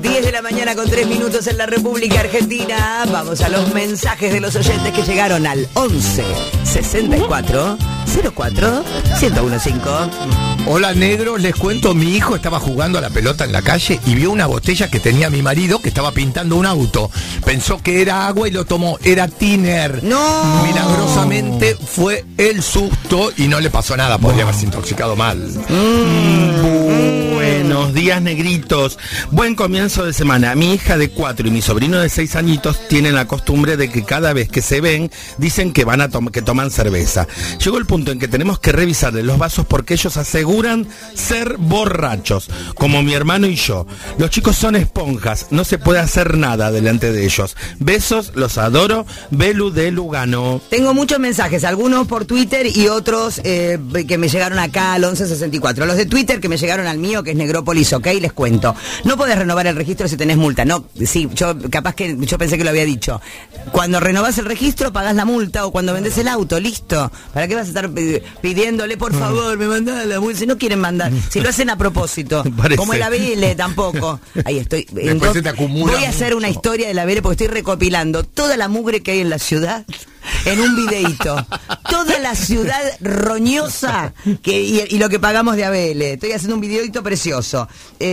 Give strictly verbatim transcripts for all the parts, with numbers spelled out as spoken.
diez de la mañana con tres minutos en la República Argentina. Vamos a los mensajes de los oyentes que llegaron al once sesenta y cuatro cero cuatro uno uno cinco. Hola, negro, les cuento, mi hijo estaba jugando a la pelota en la calle y vio una botella que tenía mi marido que estaba pintando un auto. Pensó que era agua y lo tomó, era tiner. ¡No! Milagrosamente fue el susto y no le pasó nada, podría haberse intoxicado mal. Mm. Buenos días, negritos. Buen comienzo de semana. Mi hija de cuatro y mi sobrino de seis añitos tienen la costumbre de que cada vez que se ven dicen que van a tom- que toman cerveza. Llegó el punto en que tenemos que revisarles los vasos porque ellos aseguran ser borrachos, como mi hermano y yo. Los chicos son esponjas, no se puede hacer nada delante de ellos. Besos, los adoro. Belu de Lugano. Tengo muchos mensajes, algunos por Twitter y otros eh, que me llegaron acá al once sesenta y cuatro. Los de Twitter que me llegaron al mío, que es Negrópolis, ok, les cuento. No podés renovar el registro si tenés multa. No, sí, yo capaz que yo pensé que lo había dicho. Cuando renovás el registro pagás la multa, o cuando vendés el auto, listo. ¿Para qué vas a estar pidiéndole, por favor, me mandás la multa? Si no quieren mandar, si lo hacen a propósito. Parece. Como el A B L tampoco. Ahí estoy. Después Entonces, se te acumula voy a hacer mucho. una historia del A B L porque estoy recopilando toda la mugre que hay en la ciudad en un videíto. Toda la ciudad roñosa que, y, y lo que pagamos de A B L. Estoy haciendo un videíto precioso.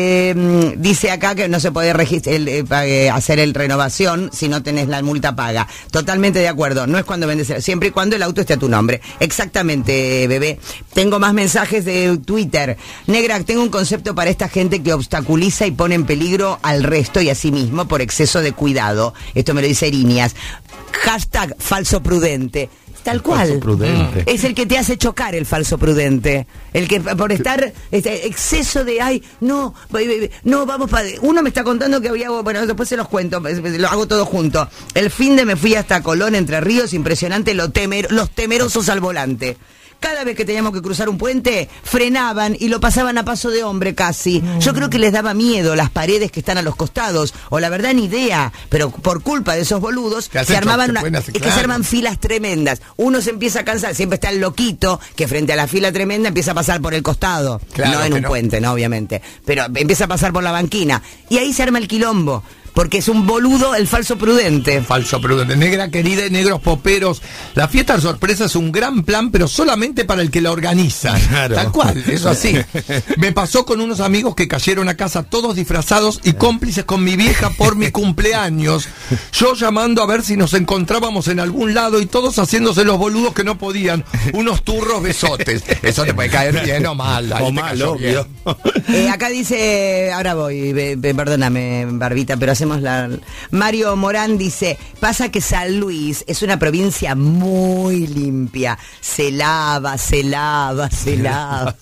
Eh, dice acá que no se puede regist- el, eh, eh, hacer el renovación si no tenés la multa paga. Totalmente de acuerdo. No es cuando vendes, el, siempre y cuando el auto esté a tu nombre. Exactamente, bebé. Tengo más mensajes de Twitter. Negra, tengo un concepto para esta gente que obstaculiza y pone en peligro al resto y a sí mismo por exceso de cuidado. Esto me lo dice Irinias. Hashtag falso prudente. Tal cual. Falso prudente. Es el que te hace chocar, el falso prudente. El que por estar este exceso de ay, no, no vamos para. Uno me está contando que había, bueno, después se los cuento, lo hago todo junto. El fin de me fui hasta Colón, Entre Ríos, impresionante lo temer, los temerosos al volante. Cada vez que teníamos que cruzar un puente, frenaban y lo pasaban a paso de hombre casi. Mm. Yo creo que les daba miedo las paredes que están a los costados, o la verdad ni idea, pero por culpa de esos boludos se armaban una, es que se arman filas tremendas. Uno se empieza a cansar, siempre está el loquito que frente a la fila tremenda empieza a pasar por el costado, claro, no en un no. puente, no, obviamente, pero empieza a pasar por la banquina y ahí se arma el quilombo. Porque es un boludo el falso prudente. Falso prudente. Negra querida y negros poperos, la fiesta sorpresa es un gran plan, pero solamente para el que la organiza. Claro. Tal cual, eso así. Me pasó con unos amigos que cayeron a casa todos disfrazados y cómplices con mi vieja por mi cumpleaños. Yo llamando a ver si nos encontrábamos en algún lado y todos haciéndose los boludos que no podían. Unos turros besotes. Eso te puede caer bien o mal. O mal, obvio. Eh, acá dice, ahora voy, be, be, perdóname, Barbita, pero hace La... Mario Morán dice, pasa que San Luis es una provincia muy limpia, se lava, se lava, se lava.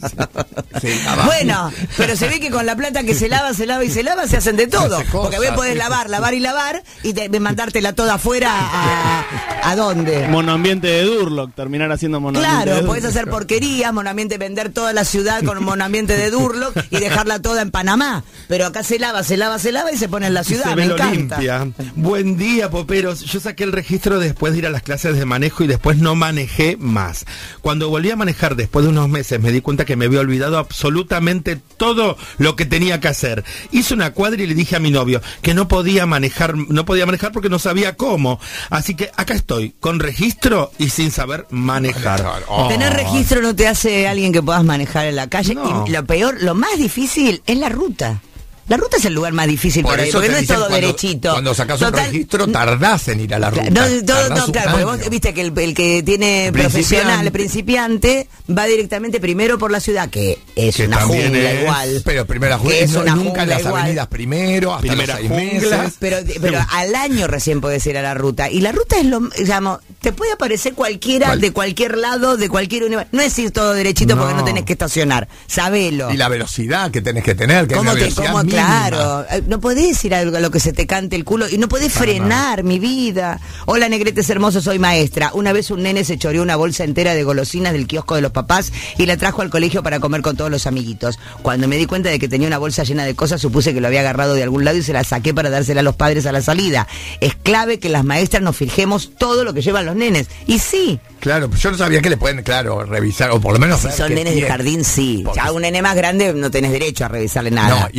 Se lava. Bueno, pero se ve que con la plata que se lava, se lava y se lava se hacen de todo, porque vos podés lavar, lavar y lavar y te, mandártela toda afuera a, ¿a dónde? Monoambiente de Durlock, terminar haciendo monoambiente. Claro, de podés hacer porquerías, monoambiente, vender toda la ciudad con monoambiente de Durlock y dejarla toda en Panamá, pero acá se lava, se lava, se lava y se pone en la ciudad. Se ve lo limpia. Buen día, poperos. Yo saqué el registro después de ir a las clases de manejo y después no manejé más. Cuando volví a manejar después de unos meses me di cuenta que me había olvidado absolutamente todo lo que tenía que hacer. Hice una cuadra y le dije a mi novio que no podía manejar, no podía manejar porque no sabía cómo. Así que acá estoy, con registro y sin saber manejar. Oh. Tener registro no te hace alguien que puedas manejar en la calle. No. Y lo peor, lo más difícil es la ruta. La ruta es el lugar más difícil por, por ahí, porque no es todo cuando, derechito. Cuando sacas Total, un registro tardás en ir a la ruta. No, todo, no, claro, porque vos viste que el, el que tiene el profesional, el principiante, va directamente primero por la ciudad, que es que una jungla es, igual. Pero primero jungla, es no, una nunca en las igual. Avenidas primero, hasta Primera los seis meses. Pero, pero al año recién podés ir a la ruta. Y la ruta es lo, digamos, te puede aparecer cualquiera, ¿Cuál? de cualquier lado, de cualquier universo. No es ir todo derechito no. porque no tenés que estacionar, sabelo. Y la velocidad que tenés que tener, que es una velocidad te, cómo, Claro, no podés ir a lo que se te cante el culo y no podés Para frenar, nada. mi vida. Hola, negretes hermosos, soy maestra. Una vez un nene se choreó una bolsa entera de golosinas del kiosco de los papás y la trajo al colegio para comer con todos los amiguitos. Cuando me di cuenta de que tenía una bolsa llena de cosas, supuse que lo había agarrado de algún lado y se la saqué para dársela a los padres a la salida. Es clave que las maestras nos fijemos todo lo que llevan los nenes. Y sí. Claro, yo no sabía que le pueden, claro, revisar, o por lo menos... Si son nenes de jardín, sí. Porque... Ya un nene más grande no tenés derecho a revisarle nada. No, y aparte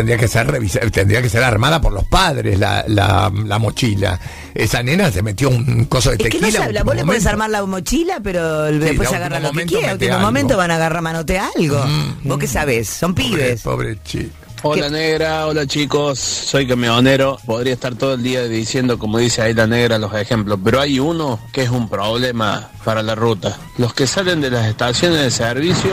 tendría que ser revisada, tendría que ser armada por los padres la, la, la mochila. Esa nena se metió un coso de Es que tequila. no se habla, vos le podés armar la mochila, pero después Sí, agarra último lo que momento quiera. En mete último algo. momento van a agarrar manotea algo. Mm, ¿Vos qué sabés? Son pibes. Pobre, pobre chico. Hola negra, hola chicos, soy camionero, podría estar todo el día diciendo como dice ahí la negra los ejemplos, pero hay uno que es un problema para la ruta, los que salen de las estaciones de servicio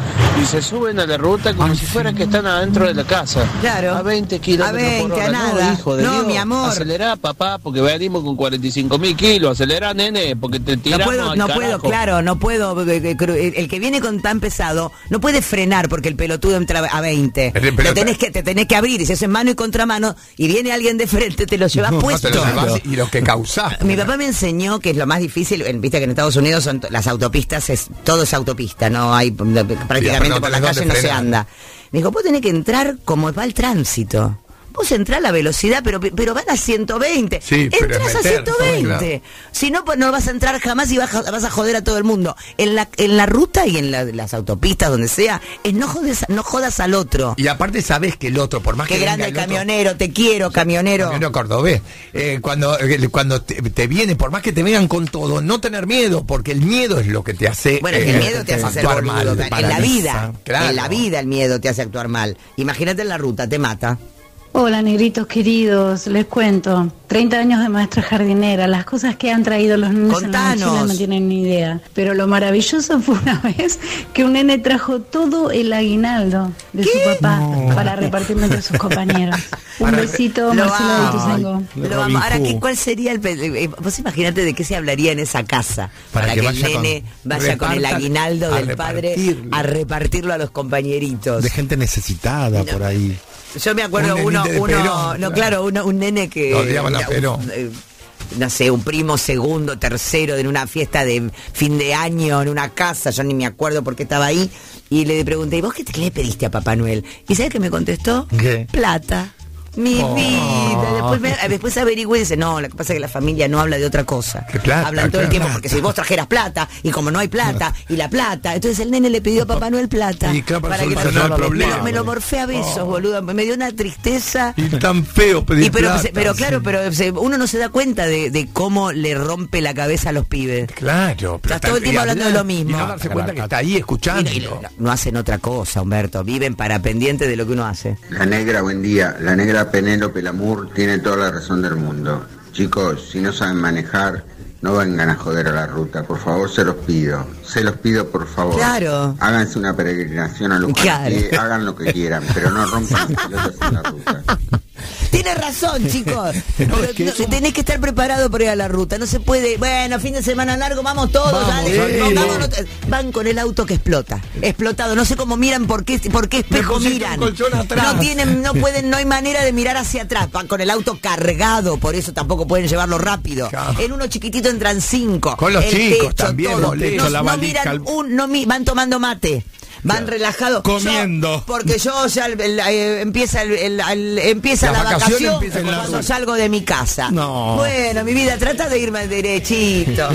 y se suben a la ruta como si fueran que están adentro de la casa, Claro. a veinte kilómetros A veinte, por hora, a nada. no hijo de No, Dios, mi amor. acelerá papá porque venimos con cuarenta y cinco mil kilos, acelerá nene porque te No tiramos puedo, al no puedo, carajo. claro, no puedo. eh, eh, cru- El que viene con tan pesado no puede frenar porque el pelotudo entra a veinte. Pero- pero- Lo tenés que, te tenés que abrir y si es en mano y contramano y viene alguien de frente, te lo llevas No, puesto. te lo llevas y lo que causás. Mi papá me enseñó que es lo más difícil, en- viste que en Estados Unidos son t- las autopistas, es todo es autopista, no hay no, prácticamente no por la tenés calle dónde no se frenar. anda. Me dijo, vos tenés que entrar como va el tránsito. Vos entrás a la velocidad, pero pero van a ciento veinte. Sí, pero es Entrás a meter, ciento veinte. claro. Si no, pues no vas a entrar jamás y vas a, vas a joder a todo el mundo. En la en la ruta y en la- las autopistas, donde sea, es no jodes, no jodas al otro. Y aparte sabes que el otro, por más Qué que grande venga el el otro- camionero, te quiero, camionero. Camionero cordobés. Eh, cuando eh, cuando te, te viene, por más que te vengan con todo, no tener miedo, porque el miedo es lo que te hace Bueno, es que el miedo te hace ser actuar boludo. mal. En la paraliza. vida, Claro. en la vida el miedo te hace actuar mal. Imagínate en la ruta, te mata. Hola negritos queridos, les cuento, treinta años de maestra jardinera, las cosas que han traído los niños en la Contanos. mochila no tienen ni idea, pero lo maravilloso fue una vez que un nene trajo todo el aguinaldo de su papá para repartirlo entre sus compañeros. Un Para- besito, Lo Marcelo amo. de Ituzaingó. Lo Robin amo. Ahora, Hood. ¿qué, ¿cuál sería el... pe- eh, Vos imaginate de qué se hablaría en esa casa Para para, que que, el vaya con- nene vaya con el repartan- aguinaldo a del padre repartirlo. a repartirlo a los compañeritos. De gente necesitada por ahí. Yo me acuerdo Un uno, nenite de uno, Perón, no, claro. claro, uno, un nene que... Lo odiaban a un- Perón. eh, no sé, un primo segundo, tercero, de una fiesta de fin de año en una casa, yo ni me acuerdo por qué estaba ahí, y le pregunté, ¿y vos qué, te- qué le pediste a Papá Noel? ¿Y sabes qué me contestó? ¿Qué? Plata. Mi Oh. vida. Después, me, después averigüé y dice, no, lo que pasa es que la familia no habla de otra cosa. Que plata, Hablan todo el claro. tiempo, porque si vos trajeras plata, y como no hay plata, y la plata, entonces el nene le pidió a Papá Noel plata. Y claro, para que solucionar el problema. Me lo morfé a besos, boludo. Me dio una tristeza. Y tan feo pedir Y pero, plata, pero claro, sí. pero se- uno no se da cuenta de, de cómo le rompe la cabeza a los pibes. Claro, pero Estás todo el tiempo y hablando de hablar, lo mismo. Y no darse cuenta que está ahí Y escuchando. no, y no- no hacen otra cosa, Humberto. Viven para pendiente de lo que uno hace. La negra, buen día. La negra Penélope Lamour tiene toda la razón del mundo. Chicos, si no saben manejar, no vengan a joder a la ruta. Por favor, se los pido. Se los pido, por favor. Claro. Háganse una peregrinación a Luján. Claro. Y hagan lo que quieran, pero no rompan las pelotas en la ruta. Tienes razón, chicos. Pero es que no- eso- tenés que estar preparado para ir a la ruta. No se puede. Bueno, fin de semana largo, vamos todos. Vamos, dale, sí. pongámonos- Van con el auto que explota. Explotado. No sé cómo miran, por qué, por qué espejo pusiste miran. un colchón atrás. No tienen, no pueden, no hay manera de mirar hacia atrás. Van con el auto cargado, por eso tampoco pueden llevarlo rápido. Claro. En uno chiquitito entran cinco. Con los El chicos techo, también, todo. molesto, No, la no valija, miran el- un, no mi- van tomando mate. Van relajados. Comiendo. Yo- porque yo ya el- el- eh, empieza el, el- el- empieza La la, vacación vacación empieza en la cuando ruta. salgo de mi casa. No. Bueno, mi vida, trata de irme derechito.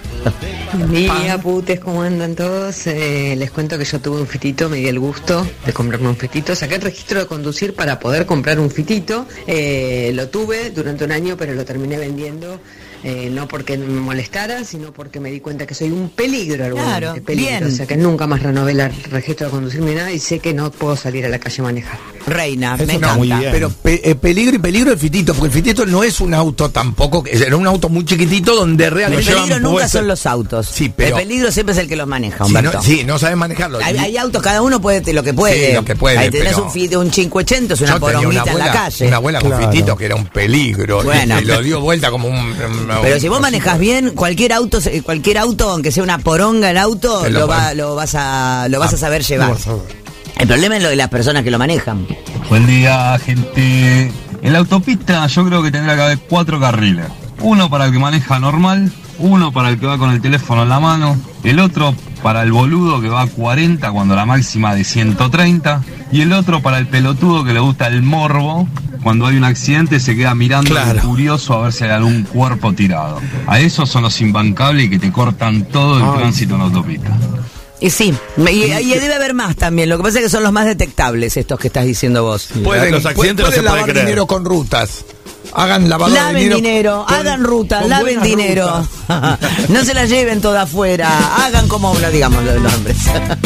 Buen día, putes, ¿cómo andan todos? Eh, les cuento que yo tuve un fitito, me di el gusto de comprarme un fitito. Saqué el registro de conducir para poder comprar un fitito. Eh, lo tuve durante un año, pero lo terminé vendiendo. Eh, no porque me molestara, sino porque me di cuenta que soy un peligro al volante, Claro, peligro. bien. O sea que nunca más renové el registro de conducir ni nada y sé que no puedo salir a la calle a manejar. Reina, Eso me está encanta. muy bien. Pero pe- eh, peligro y peligro el fitito, porque el fitito no es un auto tampoco, que- era un auto muy chiquitito donde El realmente peligro nunca puesto- son los autos. Sí, pero- El peligro siempre es el que los maneja, Sí, Humberto. no, sí, no sabes manejarlo. Hay, Y- hay autos, cada uno puede lo que puede. Sí, lo que puede, Ahí tenés pero- un, fi- un cincuecento, es una Yo tenía poronguita una en la abuela, calle. una abuela con Claro. fitito que era un peligro. Bueno. Y lo dio vuelta como un. Pero si vos manejas bien, cualquier auto, se- cualquier auto, aunque sea una poronga el auto, Te lo lo, va, pon- lo vas a lo vas a saber lo llevar. vas a ver. El problema es lo de las personas que lo manejan. Buen día, gente. En la autopista yo creo que tendrá que haber cuatro carriles. Uno para el que maneja normal, uno para el que va con el teléfono en la mano, el otro para el boludo que va a cuarenta cuando la máxima de ciento treinta, y el otro para el pelotudo que le gusta el morbo. Cuando hay un accidente se queda mirando Claro. curioso a ver si hay algún cuerpo tirado. A esos son los imbancables y que te cortan todo el Ay. tránsito en la autopista. Y sí, y, y debe haber más también. Lo que pasa es que son los más detectables estos que estás diciendo vos. Sí, pueden, los accidentes pueden, pueden no se lavar puede creer. Dinero con rutas. Hagan lavado laven de dinero. dinero con, hagan ruta, laven dinero. No se la lleven toda afuera. Hagan como uno, digamos, los nombres.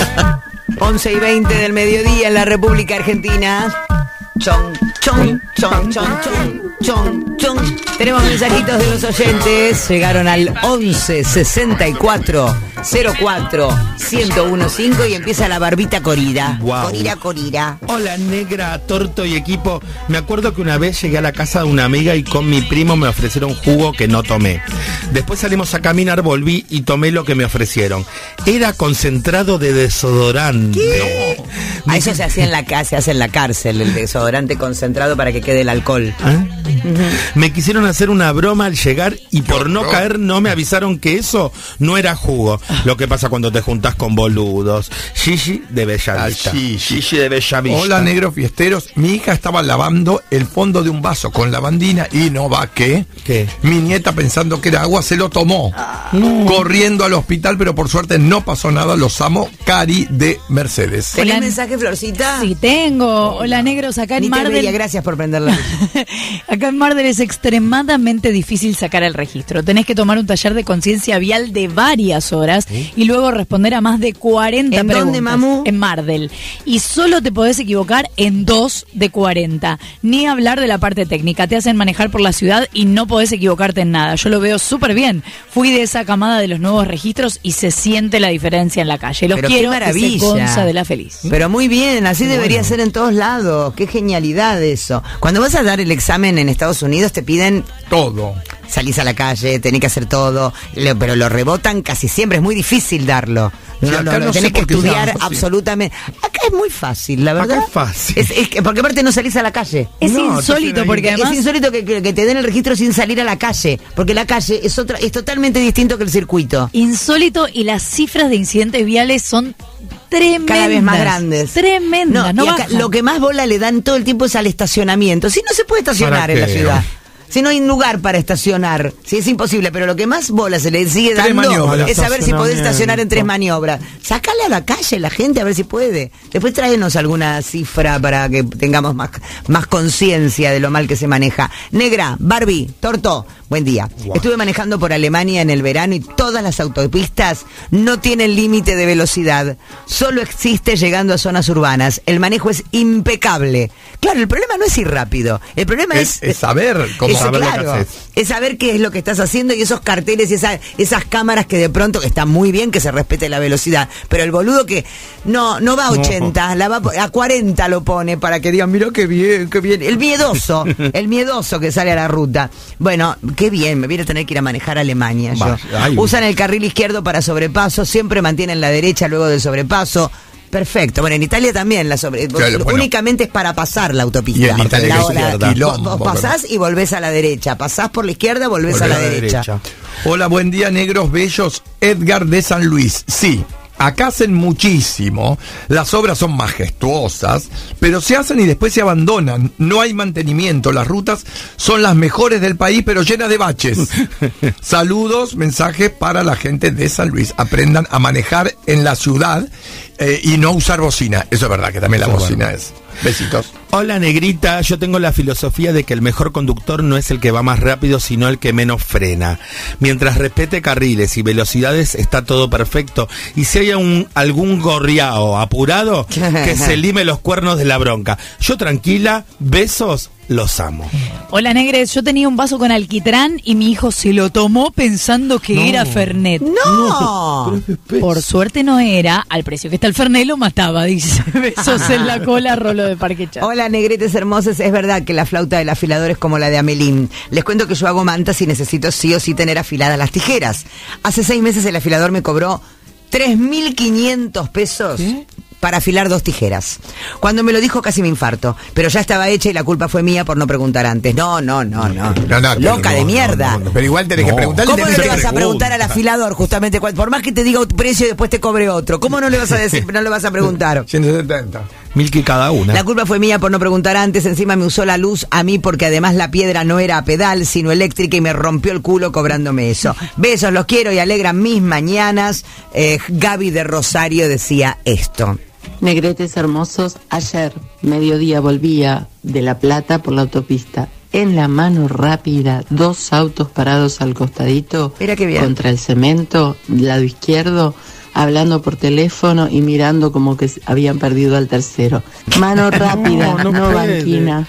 once y veinte del mediodía en la República Argentina. Chon, chon, chon, chon, chon, chon, chon. Tenemos mensajitos de los oyentes. Llegaron al once sesenta y cuatro cero cuatro ciento quince y empieza la barbita corrida. Wow. Corira, corira. Hola, negra, torto y equipo. Me acuerdo que una vez llegué a la casa de una amiga y con mi primo me ofrecieron jugo que no tomé. Después salimos a caminar, volví y tomé lo que me ofrecieron. Era concentrado de desodorante. ¿Qué? No. A eso se hacía en la casa, se hace en la cárcel, el desodorante concentrado para que quede el alcohol. ¿Ah? Uh-huh. Me quisieron hacer una broma al llegar y por no caer no me avisaron que eso no era jugo. Lo que pasa cuando te juntás con boludos. Gigi de Bellavista. Gigi de Bellavista. Hola, negros fiesteros. Mi hija estaba lavando el fondo de un vaso con lavandina y no va que ¿Qué? Mi nieta, pensando que era agua, se lo tomó. No. Corriendo al hospital, pero por suerte no pasó nada. Los amo. Cari de Mercedes. ¿Tenés Hola. mensaje, Florcita? Sí, tengo. Hola, negros. Acá en Ni Mar del... Gracias por prenderla. Acá en Mar del es extremadamente difícil sacar el registro. Tenés que tomar un taller de conciencia vial de varias horas ¿Sí? y luego responder a más de cuarenta ¿En preguntas. dónde, mamu? En Mar del. Y solo te podés equivocar en dos de cuarenta. Ni hablar de la parte técnica. Te hacen manejar por la ciudad y no podés equivocarte en nada. Yo lo veo súper bien. Fui de esa camada de los nuevos registros y se siente la diferencia en la calle. Los Pero quiero, qué maravilla. y se gonza de la feliz. Pero muy bien, así bueno. debería ser en todos lados. Qué genialidad eso. Cuando vas a dar el examen en Estados Unidos te piden todo. Salís a la calle, tenés que hacer todo, lo, pero lo rebotan casi siempre, es muy difícil darlo. No, sí, no, no, no tenés que estudiar no, absolutamente. Acá es muy fácil, la verdad. Acá es fácil. Es, es que, porque aparte no salís a la calle. Es no, insólito, porque además... Es insólito que, que, que te den el registro sin salir a la calle, porque la calle es otra, es totalmente distinto que el circuito. Insólito, y las cifras de incidentes viales son tremendas. Cada vez más grandes. Tremendas. No, no y acá, lo que más bola le dan todo el tiempo es al estacionamiento. Si no se puede estacionar en la ciudad. Si no hay un lugar para estacionar, si es imposible, pero lo que más bola se le sigue tres dando maniobras, es saber si podés estacionar en tres maniobras. Sácale a la calle la gente a ver si puede. Después tráenos alguna cifra para que tengamos más, más conciencia de lo mal que se maneja. Negra, Barbie, Torto, buen día. Wow. Estuve manejando por Alemania en el verano y todas las autopistas no tienen límite de velocidad. Solo existe llegando a zonas urbanas. El manejo es impecable. Claro, el problema no es ir rápido. El problema es... Es, es saber cómo es, saber claro, lo que haces. Es saber qué es lo que estás haciendo y esos carteles y esa, esas cámaras que de pronto, que está muy bien que se respete la velocidad, pero el boludo que no no va a ochenta, no. la va a cuarenta lo pone para que digan, mira qué bien, qué bien. El miedoso, el miedoso que sale a la ruta. Bueno, qué bien, me voy a tener que ir a manejar a Alemania yo. Ay, usan el carril izquierdo para sobrepaso, siempre mantienen la derecha luego del sobrepaso. Perfecto. Bueno, en Italia también la sobre claro, bueno. únicamente es para pasar la autopista. Y en Italia la, la, la, vos, vos pasás y volvés a la derecha. Pasás por la izquierda, volvés Volvé a la, a la derecha. derecha. Hola, buen día, negros bellos. Edgar de San Luis. Sí. Acá hacen muchísimo, las obras son majestuosas, pero se hacen y después se abandonan, no hay mantenimiento, las rutas son las mejores del país, pero llenas de baches. Saludos, mensajes para la gente de San Luis, aprendan a manejar en la ciudad eh, y no usar bocina, eso es verdad que también la eso bocina bueno. es. Besitos. Hola, negrita, yo tengo la filosofía de que el mejor conductor no es el que va más rápido, sino el que menos frena. Mientras respete carriles y velocidades, está todo perfecto. Y si hay un, algún gorriao apurado, que se lime los cuernos de la bronca. Yo tranquila, besos, los amo. Hola, negres, yo tenía un vaso con alquitrán y mi hijo se lo tomó pensando que no. era Fernet. ¡No! no Por suerte no era, al precio que está el Fernet lo mataba, dice. Besos en la cola, Rolo de Parque Chá. Hola, negretes hermosos, es verdad que la flauta del afilador es como la de Amelín. Les cuento que yo hago mantas y necesito sí o sí tener afiladas las tijeras. Hace seis meses el afilador me cobró tres mil quinientos pesos. ¿Qué? Para afilar dos tijeras. Cuando me lo dijo casi me infarto, pero ya estaba hecha y la culpa fue mía por no preguntar antes. No, no, no, no. no, no Loca no, de mierda. No, no, pero igual tenés no. que preguntarle. ¿Cómo no le vas a preguntar al afilador justamente? Por más que te diga un precio y después te cobre otro. ¿Cómo no le vas a decir, no le vas a preguntar? ciento setenta. Mil que cada una. La culpa fue mía por no preguntar antes, encima me usó la luz a mí porque además la piedra no era a pedal, sino eléctrica y me rompió el culo cobrándome eso. Besos, los quiero y alegran mis mañanas. Eh, Gaby de Rosario decía esto. Negretes hermosos, ayer, mediodía, volvía de La Plata por la autopista. En la mano rápida, dos autos parados al costadito, Mira qué bien. contra el cemento, lado izquierdo, hablando por teléfono y mirando como que habían perdido al tercero. Mano rápida, no, no no puede. banquina.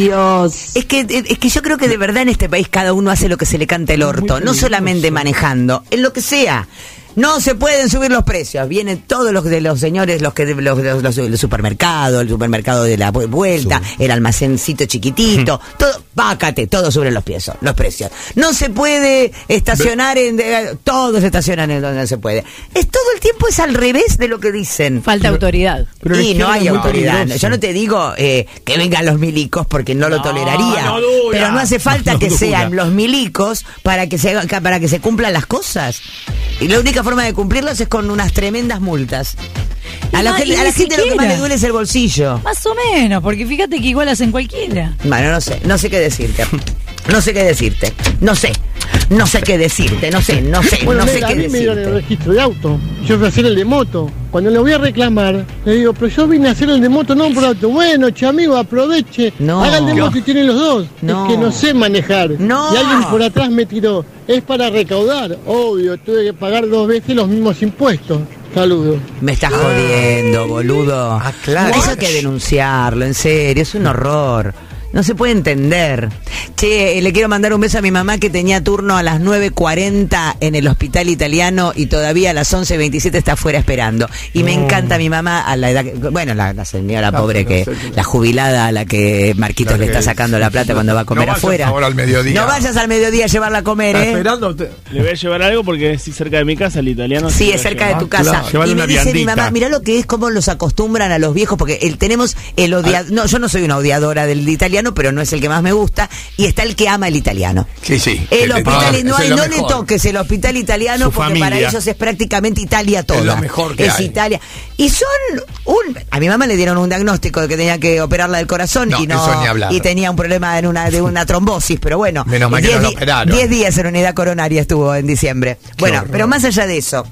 Dios. Es que, es que yo creo que de verdad en este país cada uno hace lo que se le canta el orto, no solamente manejando, en lo que sea. No se pueden subir los precios. Vienen todos los de los señores, los que los, los, los, el supermercado, el supermercado de la vuelta, sí. el almacencito chiquitito, todo, vácate, todos suben los precios, los precios. No se puede estacionar en, de, todos estacionan en donde no se puede. Es todo el tiempo es al revés de lo que dicen. Falta pero, autoridad. Pero y no hay autoridad. Peligroso. Yo no te digo eh, que vengan los milicos porque no, no lo toleraría. No pero no hace falta no que dura. sean los milicos para que se para que se cumplan las cosas. Y la única forma de cumplirlos es con unas tremendas multas. A la, no, gente, a la gente lo que más le duele es el bolsillo. Más o menos, porque fíjate que igual hacen cualquiera. Bueno, no sé, no sé qué decirte. No sé qué decirte. No sé. No sé qué decirte, no sé, no sé, bueno, no mira, sé qué a mí decirte. me dieron el registro de auto. Yo fui a hacer el de moto. Cuando le voy a reclamar, le digo, pero yo vine a hacer el de moto, no por auto. Bueno, che, amigo, aproveche. No. Haga el de moto y tiene los dos. No. Es que no sé manejar. No. Y alguien por atrás me tiró. Es para recaudar. Obvio, tuve que pagar dos veces los mismos impuestos. Saludos. Me estás jodiendo, boludo. Ah, claro. Eso hay que denunciarlo, en serio, es un horror. No se puede entender. Che, le quiero mandar un beso a mi mamá que tenía turno a las nueve cuarenta en el hospital italiano y todavía a las once veintisiete está afuera esperando. Y no. me encanta mi mamá a la edad que, bueno, la, la señora no, pobre no, que, no, la jubilada a la que Marquitos la que le está sacando la plata cuando va a comer no afuera. Ahora al mediodía. No vayas al mediodía a llevarla a comer, ¿eh? Esperándote. Le voy a llevar algo porque es cerca de mi casa, el italiano. Sí, es cerca de tu casa. Ah, claro. Y me dice viandita. mi mamá, mirá lo que es, cómo los acostumbran a los viejos, porque el, tenemos el odiador, no, yo no soy una odiadora del italiano, pero no es el que más me gusta, y está el que ama el italiano. Sí, sí. El hospital, no, hay, no le mejor. toques el hospital italiano, Su porque familia. para ellos es prácticamente Italia toda. Es lo mejor que es hay. Italia. Y son un, a mi mamá le dieron un diagnóstico de que tenía que operarla del corazón no, y no eso ni hablar. y tenía un problema en una de una trombosis, pero bueno, menos mal que no lo operaron. diez días en unidad coronaria estuvo en diciembre. Qué bueno, horror. Pero más allá de eso,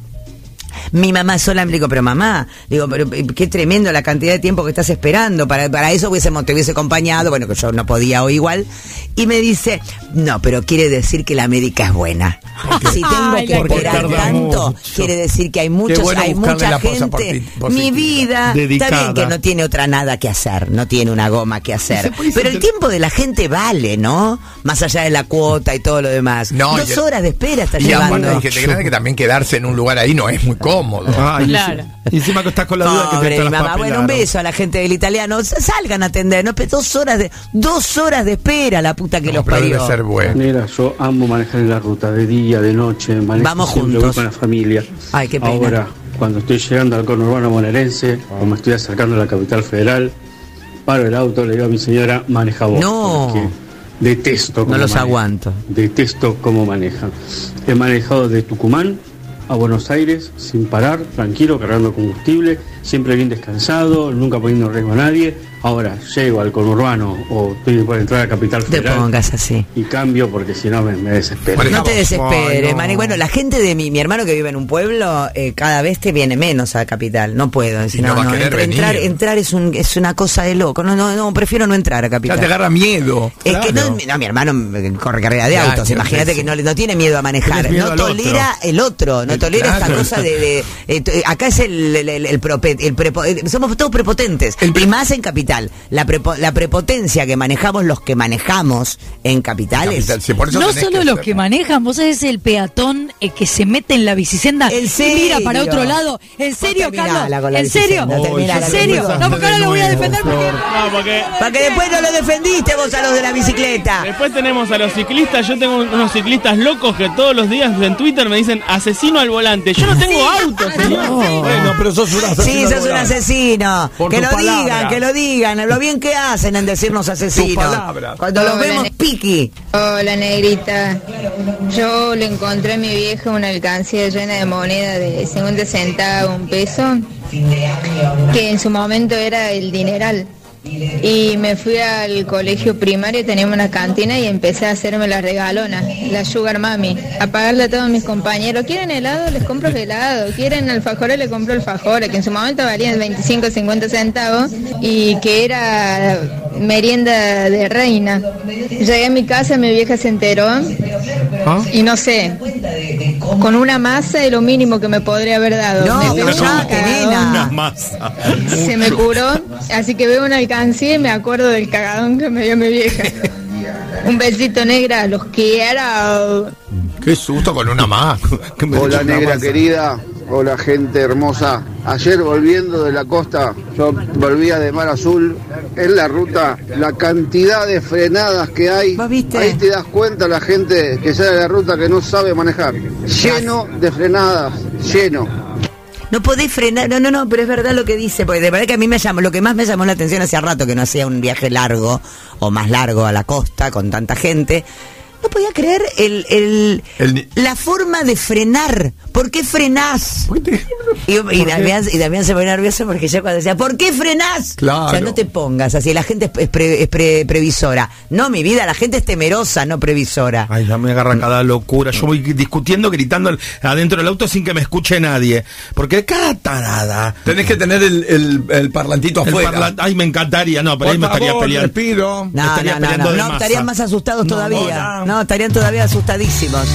mi mamá sola me dijo, pero mamá, digo, pero qué tremendo la cantidad de tiempo que estás esperando, para, para eso hubiésemos, te hubiese acompañado, bueno, que yo no podía o igual, y me dice, no, pero quiere decir que la médica es buena. Si tengo que esperar tanto, mucho. Quiere decir que hay muchos, bueno hay mucha gente, por ti, por mi vida, dedicada. Está bien que no tiene otra nada que hacer, no tiene una goma que hacer, pero el tiempo de la gente vale, ¿no? Más allá de la cuota y todo lo demás. No, Dos y, horas de espera está y llevando. Y aparte hay gente grande que también quedarse en un lugar ahí no es muy cómodo. Ah, claro. Y encima que estás con la duda Pobre, que te mi mamá, bueno, un beso a la gente del italiano, salgan a atender, no, dos horas de dos horas de espera, la puta que no, los pero parió. Debe ser bueno. Mira, yo amo manejar en la ruta, de día, de noche, manejo Vamos siempre juntos. voy con la familia. Ay, qué pena. Ahora, cuando estoy llegando al conurbano bonaerense, o me estoy acercando a la capital federal, paro el auto, le digo a mi señora, maneja vos. No. Porque detesto cómo No los maneja. aguanto. Detesto cómo manejan. He manejado de Tucumán a Buenos Aires sin parar, tranquilo, cargando combustible, siempre bien descansado, nunca poniendo en riesgo a nadie. Ahora llego al conurbano o estoy por entrar a Capital Federal. Te pongas así. Y cambio porque si no me, me desespero. Bueno, no te desesperes, no. Mani. Bueno, la gente de mi, mi hermano que vive en un pueblo, eh, cada vez te viene menos a Capital. No puedo decir, no, no, no, no entrar, entrar, entrar es un es una cosa de loco. No, no, no, prefiero no entrar a Capital. Ya te agarra miedo. Es claro. que no, no, mi hermano corre carrera de autos. Claro, Imagínate que no, no tiene miedo a manejar. No tolera otro. el otro, no tolera claro. esta cosa de, de eh, acá es el el, el, el, prope, el prepo, el somos todos prepotentes. El pre y más en Capital. La prepo, la prepotencia que manejamos los que manejamos en capitales. Capital, sí, por eso no solo que los que manejan, vos sabés el peatón eh, que se mete en la bicicenda y mira para otro lado. ¿En serio, Carlos? ¿En serio? Oh, ¿En serio? No, porque ahora lo voy a defender porque... No, porque... Para que después no lo defendiste vos a los de la bicicleta. Después tenemos a los ciclistas. Yo tengo unos ciclistas locos que todos los días en Twitter me dicen asesino al volante. Yo no tengo auto, señor. No, bueno, pero sos un asesino. Sí, sos un asesino. Por que lo palabra. digan, que lo digan. Lo bien que hacen en decirnos asesinos. Cuando Hola, los vemos piqui. Hola, negrita. Yo le encontré a mi vieja una alcancía llena de moneda de cincuenta centavos, un peso. que en su momento era el dineral. Y me fui al colegio primario, teníamos una cantina y empecé a hacerme la regalona, la sugar mami, a pagarle a todos mis compañeros. ¿Quieren helado? Les compro helado. ¿Quieren alfajores? Les compro alfajores, que en su momento valían veinticinco o cincuenta centavos y que era merienda de reina. Llegué a mi casa, mi vieja se enteró ¿Ah? y no sé, con una masa es lo mínimo que me podría haber dado. No, me pegó ya, qué nena. Una masa. Se me curó, así que veo una alcancía y me acuerdo del cagadón que me dio mi vieja. Un besito, negra, los quiero. Qué susto con una más. Hola, negra querida. Hola, gente hermosa. Ayer volviendo de la costa, yo volvía de Mar Azul, en la ruta, la cantidad de frenadas que hay, ahí te das cuenta la gente que sale de la ruta que no sabe manejar. Lleno de frenadas, lleno. No podés frenar, no, no, no, pero es verdad lo que dice, porque de verdad que a mí me llamó, lo que más me llamó la atención hace rato que no hacía un viaje largo o más largo a la costa con tanta gente. No podía creer el, el, el la forma de frenar. ¿Por qué frenás? Y, y, Damián, y Damián se pone nervioso porque yo cuando decía, ¿por qué frenás? Claro. O sea, no te pongas así, la gente es, pre, es pre, previsora. No, mi vida, la gente es temerosa, no previsora. Ay, ya me agarra cada locura. Yo voy discutiendo, gritando adentro del auto sin que me escuche nadie. Porque cada tarada. Tenés que tener el, el, el parlantito el afuera. Parla Ay, me encantaría. No, pero Por ahí me estaría favor, peleando. Respiro. No, estaría no, no, no, no, estarían más asustados no, todavía. No, no. no, estarían todavía asudadísimos.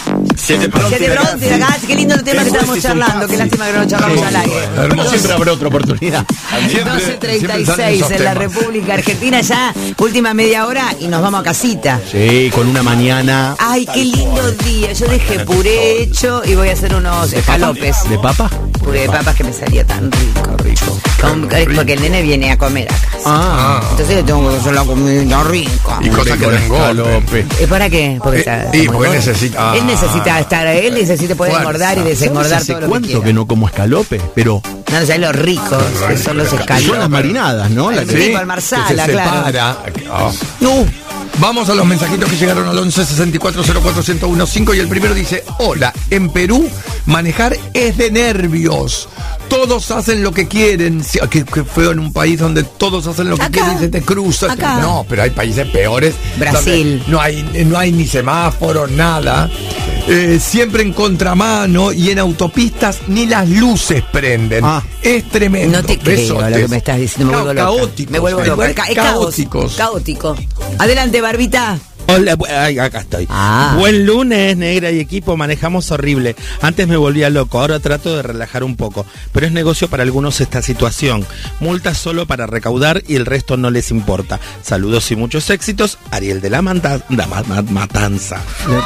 Siete pronto. Siete pronto, y acá, qué lindo el tema que estábamos charlando. Qué lástima que no lo charlamos al aire. Pero siempre habrá otra oportunidad. doce treinta y seis en la República Argentina, ya última media hora y nos vamos a casita. Sí, con una mañana. Ay, qué lindo día. Yo dejé puré hecho y voy a hacer unos escalopes. ¿De papa? Puré de papas que me salía tan rico. rico. Con, porque el nene viene a comer acá. Ah. Entonces le tengo que hacer la comida rica. Y cosas que no engorden. ¿Y para qué? Porque está, y porque necesita. Él necesita estar, él necesita poder fuerza. engordar y desengordar todo lo que cuánto quiera. que no como escalope, pero no, ya los ricos, que son los escalopes. Son las marinadas, ¿no? La sí, que con marsala, claro. Oh. No. Vamos a los mensajitos que llegaron al once sesenta y cuatro cero cuatro cero uno cinco y el primero dice: hola, en Perú manejar es de nervios. Todos hacen lo que quieren. Que, que feo en un país donde todos hacen lo que acá, quieren y se te cruzan. Acá. No, pero hay países peores. Brasil. No hay, no hay ni semáforos, nada. Eh, siempre en contramano y en autopistas ni las luces prenden. Ah. Es tremendo. No te creo Besotes. Lo que me estás diciendo. Me vuelvo loca. Caóticos. Me vuelvo loca. Ca Caóticos. Caótico. Adelante, Barbita. Hola, ay, acá estoy. Ah. Buen lunes, negra y equipo. Manejamos horrible. Antes me volvía loco, ahora trato de relajar un poco. Pero es negocio para algunos esta situación. Multas solo para recaudar y el resto no les importa. Saludos y muchos éxitos. Ariel de la, Manta la ma ma Matanza.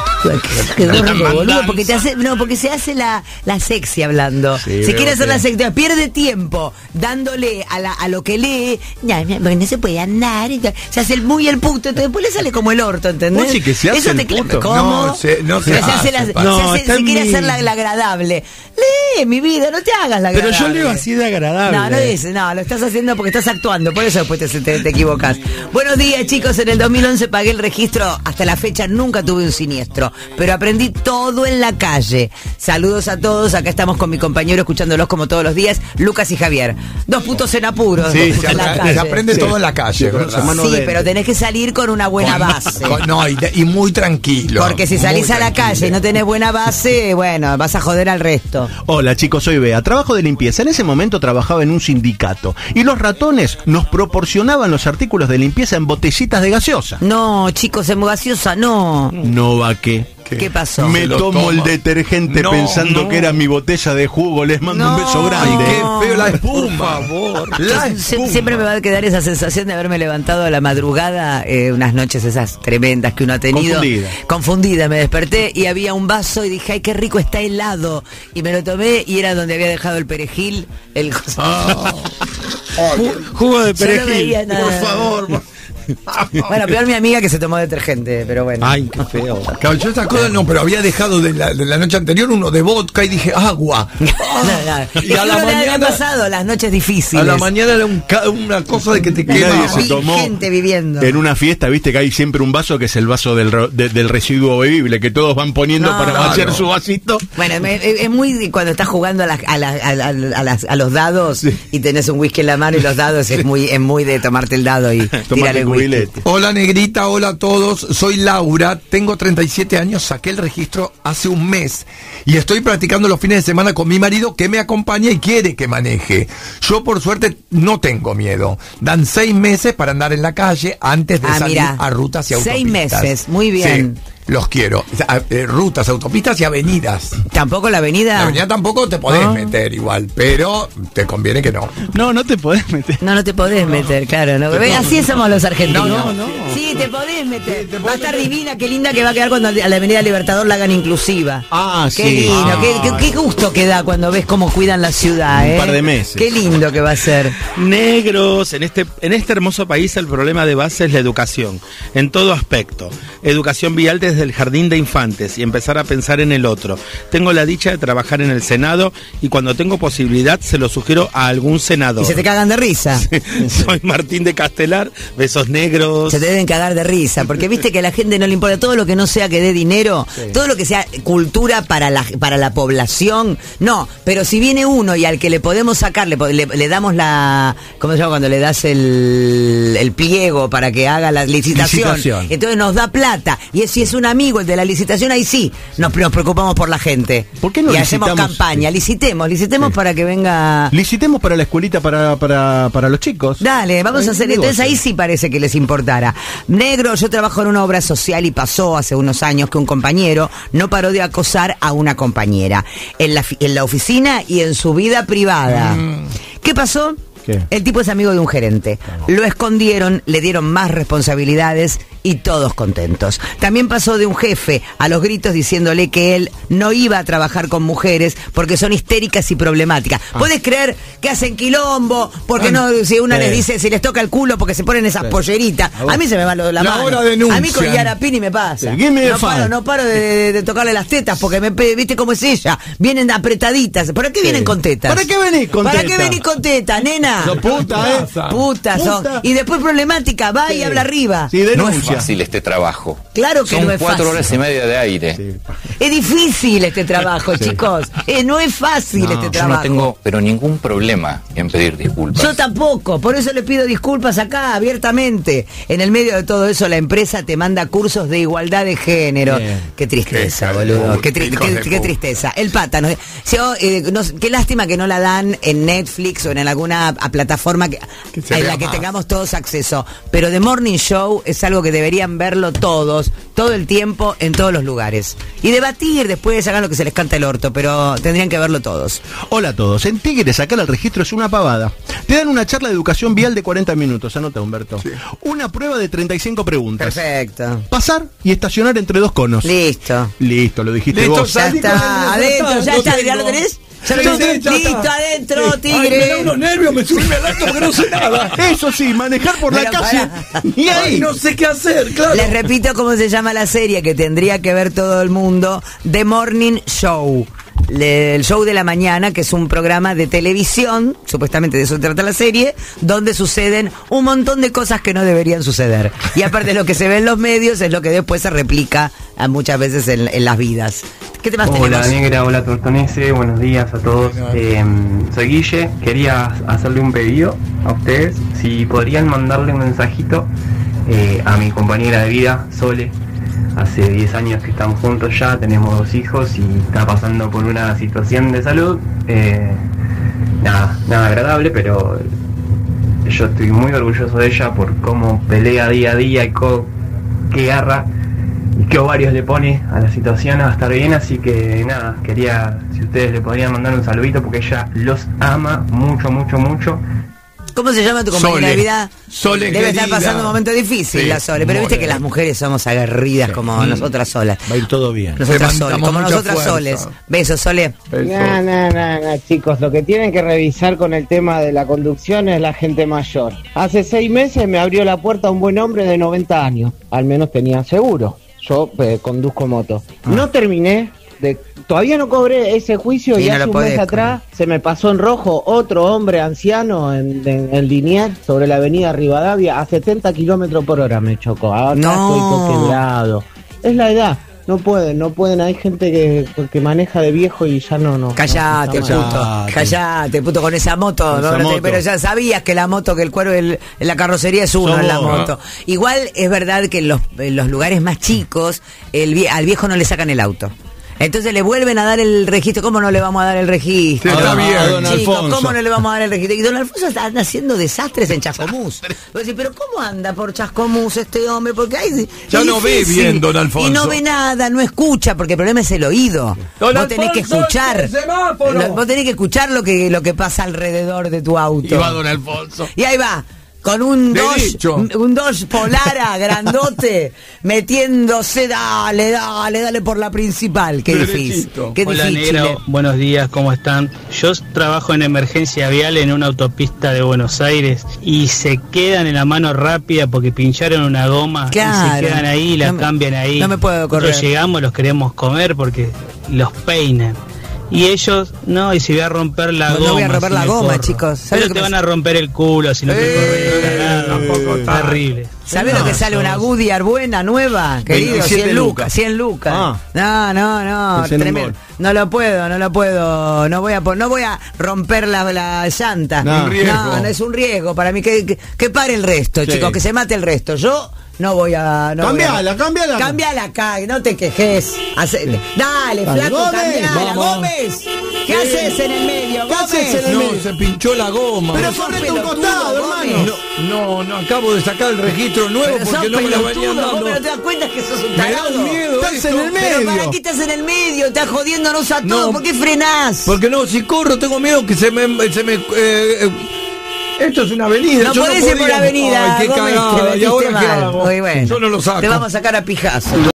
Qué gordo, boludo, porque te hace, no, porque se hace la, la sexy hablando. Sí, se quiere hacer la sexy, pierde tiempo dándole a, la, a lo que lee. No, no, no se puede andar. Se hace el muy el puto, entonces después le sale como el orto. ¿Entendés? Sí que se hace Eso el te puto. ¿Cómo? No, se, no se, se hace, hace la, no, se, hace, se quiere mi... hacer la, la agradable. Lee, mi vida, no te hagas la agradable. Pero yo leo así de agradable. No, no dices, no, lo estás haciendo porque estás actuando, por eso después te, te, te equivocas. Buenos días, chicos, en el dos mil once pagué el registro, hasta la fecha nunca tuve un siniestro, pero aprendí todo en la calle. Saludos a todos, acá estamos con mi compañero escuchándolos como todos los días, Lucas y Javier. Dos putos en apuros. Sí, se, apre se aprende sí. todo en la calle. Sí, sí, pero tenés que salir con una buena con, base. Con, no, y, y muy tranquilo. Porque si salís a la tranquilo. calle y no tenés buena base, bueno, vas a joder al resto. Hola chicos, soy Bea, trabajo de limpieza. En ese momento trabajaba en un sindicato y los ratones nos proporcionaban los artículos de limpieza en botellitas de gaseosa. No, chicos, en gaseosa no. No va que... ¿Qué, ¿Qué pasó? Me tomo el detergente no, pensando no. que era mi botella de jugo. Les mando no, un beso grande. Ay, qué feo la espuma. Por favor. La espuma. Siempre me va a quedar esa sensación de haberme levantado a la madrugada, eh, unas noches esas tremendas que uno ha tenido. Confundida. Confundida, me desperté y había un vaso y dije, ay, qué rico está helado. Y me lo tomé y era donde había dejado el perejil, el... Oh. Oh, jugo de perejil. No por favor. Bueno, peor mi amiga que se tomó detergente, pero bueno. Ay, qué feo. Claro, yo esa cosa no, pero había dejado de la, de la noche anterior uno de vodka y dije, agua. Ah, no, no. Y a la mañana... pasado, las noches difíciles. A la mañana era un ca una cosa de que te quema. Nadie se tomó gente viviendo. En una fiesta, viste que hay siempre un vaso que es el vaso del, de, del residuo bebible, que todos van poniendo no, para no, hacer no. su vasito. Bueno, es, es muy cuando estás jugando a, la, a, la, a, la, a, las, a los dados sí. y tenés un whisky en la mano y los dados es muy es muy de tomarte el dado y tirar el whisky. Hola negrita, hola a todos, soy Laura, tengo treinta y siete años, saqué el registro hace un mes y estoy practicando los fines de semana con mi marido que me acompaña y quiere que maneje. Yo por suerte no tengo miedo. Dan seis meses para andar en la calle antes de ah, salir mira, a rutas y autopistas. Seis meses, muy bien. Sí. Los quiero. Rutas, autopistas y avenidas. ¿Tampoco la avenida? La avenida tampoco te podés ¿No? meter igual, pero te conviene que no. No, no te podés meter. No, no te podés no. meter, claro. No. No. Así somos los argentinos. No, no, no. Sí, te podés meter. Sí, te va a estar meter. Divina, qué linda que va a quedar cuando a la avenida Libertador la hagan inclusiva. Ah, qué sí. Lindo, ah. qué, qué, qué gusto que da cuando ves cómo cuidan la ciudad, ¿eh? Un par de meses. Qué lindo que va a ser. Negros, en este, en este hermoso país el problema de base es la educación, en todo aspecto. Educación vial desde el jardín de infantes y empezar a pensar en el otro. Tengo la dicha de trabajar en el Senado y cuando tengo posibilidad se lo sugiero a algún senador. Y se te cagan de risa. Soy Martín de Castelar, besos negros. Se te deben cagar de risa, porque viste que a la gente no le importa todo lo que no sea que dé dinero, sí. todo lo que sea cultura para la para la población, no, pero si viene uno y al que le podemos sacar, le, le, le damos la, ¿cómo se llama? Cuando le das el, el pliego para que haga la licitación, licitación. Entonces nos da plata, y si es un amigo el de la licitación, ahí sí, nos, nos preocupamos por la gente. ¿Por qué no y licitamos? Hacemos campaña, licitemos, licitemos sí. para que venga... Licitemos para la escuelita para, para, para los chicos. Dale, vamos Ay, a hacer, entonces ahí sí parece que les importara. Negro, yo trabajo en una obra social y pasó hace unos años que un compañero no paró de acosar a una compañera en la, en la oficina y en su vida privada. Mm. ¿Qué pasó? ¿Qué? El tipo es amigo de un gerente. Lo escondieron, le dieron más responsabilidades y todos contentos. También pasó de un jefe a los gritos diciéndole que él no iba a trabajar con mujeres porque son histéricas y problemáticas. Ah. ¿Puedes creer que hacen quilombo? Porque ah, no, si una sí. les dice, si les toca el culo porque se ponen esas sí. polleritas. A mí se me va lo de la, la mano. A mí con Yara Pini me pasa. Sí. No paro, no paro de, de, de tocarle las tetas porque me viste cómo es ella. Vienen apretaditas. ¿Para qué sí. vienen con tetas? ¿Para qué venís con ¿Para tetas? ¿Para qué venís con tetas, nena? No, puta, eh. Puta son. Y después problemática, va sí. y habla arriba. Sí, no es fácil este trabajo. Claro que son no es cuatro fácil. horas y media de aire. Sí. Es difícil este trabajo, sí. chicos. Eh, no es fácil no, este trabajo. Yo no tengo, pero ningún problema en pedir disculpas. Yo tampoco, por eso le pido disculpas acá, abiertamente. En el medio de todo eso, la empresa te manda cursos de igualdad de género. Bien. Qué tristeza, qué boludo. Qué, tri qué, qué tristeza. El pata, no, yo, eh, no, qué lástima que no la dan en Netflix o en alguna a, a plataforma que, que en la que más. tengamos todos acceso. Pero The Morning Show es algo que deberían verlo todos, todo el tiempo, en todos los lugares. Y debatir, después hagan lo que se les canta el orto, pero tendrían que verlo todos. Hola a todos. En Tigre sacar el registro es una pavada. Te dan una charla de educación vial de cuarenta minutos, anota Humberto. Sí. Una prueba de treinta y cinco preguntas. Perfecto. Pasar y estacionar entre dos conos. Listo. Listo, lo dijiste Listo, vos. Ya está, adentro, ya está, ¿ya lo tenés? Ya lo sí, sí, listo, está. adentro, sí. tigre. Ay, me da unos nervios, me subí al acto porque no sé nada. Eso sí, manejar por Mira, la calle. Y ahí Ay, no sé qué hacer, claro. Les repito cómo se llama la serie que tendría que ver todo el mundo. The Morning Show. El show de la mañana, que es un programa de televisión, supuestamente de eso trata la serie, donde suceden un montón de cosas que no deberían suceder. Y aparte lo que se ve en los medios es lo que después se replica a muchas veces en, en las vidas. ¿Qué temas tenemos? Hola Negra, hola Tortonese, buenos días a todos. Eh, soy Guille, quería hacerle un pedido a ustedes, si podrían mandarle un mensajito eh, a mi compañera de vida, Sole. Hace diez años que estamos juntos ya, tenemos dos hijos y está pasando por una situación de salud, eh, nada, nada agradable, pero yo estoy muy orgulloso de ella por cómo pelea día a día y co qué garra y qué ovarios le pone a la situación a estar bien, así que nada, quería, si ustedes le podrían mandar un saludito porque ella los ama mucho, mucho, mucho. ¿Cómo se llama tu compañera Sole. de vida? Sole, Debe estar querida. pasando un momento difícil Sí, la Sole, pero viste que las mujeres somos aguerridas como Mm. nosotras solas. Va a ir todo bien. Nosotras Te soles, mandamos como mucha nosotras fuerza. soles. Besos, Sole. No, no, no, no, chicos, lo que tienen que revisar con el tema de la conducción es la gente mayor. Hace seis meses me abrió la puerta un buen hombre de noventa años, al menos tenía seguro. Yo eh, conduzco moto. No terminé, de, todavía no cobré ese juicio Sí, y no hace lo un mes podés atrás se me pasó en rojo otro hombre anciano en, en, en Liniers sobre la avenida Rivadavia a setenta kilómetros por hora me chocó. Acá No. estoy todo quebrado. Es la edad. No pueden, no pueden. Hay gente que, que maneja de viejo y ya no, no. Callate, no está mal. puto. Callate, puto, con esa moto. Con ¿no? esa No te- moto. Pero ya sabías que la moto, que el cuero, el, la carrocería es uno Sos en la vos, ¿no? moto. Igual es verdad que en los, en los lugares más chicos, el, vie- al viejo no le sacan el auto. Entonces le vuelven a dar el registro. ¿Cómo no le vamos a dar el registro? Sí, está No, bien. A don chicos, Alfonso. ¿cómo no le vamos a dar el registro? Y don Alfonso está haciendo desastres en Chascomús. Vos decís, pero ¿cómo anda por Chascomús este hombre? Porque hay, Ya es no ve difícil. bien, don Alfonso. Y no ve nada, no escucha, porque el problema es el oído. Don Vos tenés que Alfonso, escuchar. el semáforo. Lo- Vos tenés que escuchar lo que, lo que pasa alrededor de tu auto. Y va don Alfonso. Y ahí va, con un Derecho. Dodge, un Dodge Polara grandote, metiéndose, dale, dale, dale por la principal. Qué difícil. Derechito. Qué Hola difícil. negro, buenos días, ¿cómo están? Yo trabajo en emergencia vial en una autopista de Buenos Aires y se quedan en la mano rápida porque pincharon una goma y Claro. se quedan ahí y la No me- cambian ahí. no me puedo correr. Nosotros llegamos, los queremos comer porque los peinan. Y ellos, no, y se voy a romper la No, goma. no voy a romper si la me goma, corro. chicos. ¿Sabes Pero lo que te pasa? van a romper el culo si no te corres. Tampoco terrible. ¿Sabés lo que sale una Goodyear buena, nueva? Querido, veintisiete cien lucas. lucas, cien lucas. Ah. No, no, no, Pensé en un tremendo. gol. No lo puedo, no lo puedo. No voy a po- no voy a romper la, la llanta. No. Un riesgo. No, no es un riesgo para mí. Que, que, que pare el resto, Sí. chicos, que se mate el resto. Yo no voy a. No voy a- Cambiala, cambiala. Cambiala acá, no te quejes. Hacele. Dale, Dale, flaco, Gómez, cambiala, vamos. Gómez. ¿Qué haces en el medio, ¿Qué haces Gómez? en el No, medio? se pinchó la goma. Pero sos correte un pelotudo, costado, Gómez. hermano. No, no, acabo de sacar el registro nuevo Pero porque sos no me lo pelotudo, venían dando. Gómez, ¿no te das cuenta que sos un Me da tarado? un miedo Estás esto. en el Pero medio. ¿para qué estás en el medio? Estás jodiéndonos a todos. No. ¿Por qué frenás? Porque no, si corro tengo miedo que se me... Se me eh, eh, esto es una avenida. No yo podés ir por podía- la avenida. Ay, qué Gómez, te cagada. ¿Y metiste ahora qué mal. hago? Muy bueno. Yo no lo saco. Te vamos a sacar a pijazo.